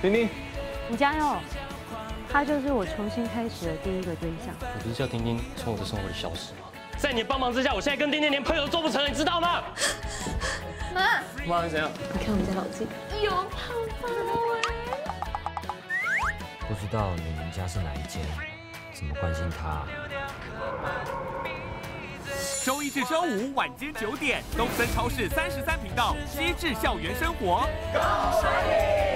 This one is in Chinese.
丁丁， 你加油，他就是我重新开始的第一个对象。 你不是叫丁丁从我的生活里消失吗？在你的帮忙之下，我现在跟丁丁连朋友都做不成了，你知道吗？ 妈， 妈是怎样？ 你看我们家老纪有胖胖不知道你们家是哪一间，怎么关心他？ 周一至周五晚间9点，东森超市33频道，机智校园生活。 恭喜你！